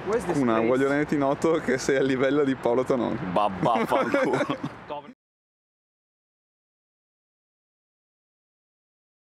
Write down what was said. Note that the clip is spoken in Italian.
Where's this Una, place? voglio renderti noto che sei a livello di Paolo Tononi. Babba, fanculo.